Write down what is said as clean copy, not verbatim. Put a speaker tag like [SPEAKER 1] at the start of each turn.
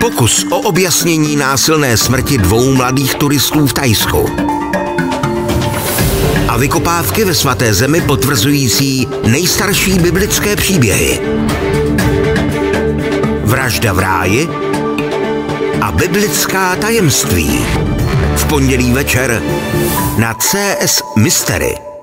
[SPEAKER 1] Pokus o objasnění násilné smrti 2 mladých turistů v Thajsku. A vykopávky ve Svaté zemi potvrzující nejstarší biblické příběhy. Vražda v ráji a biblická tajemství. V pondělí večer na CS Mystery.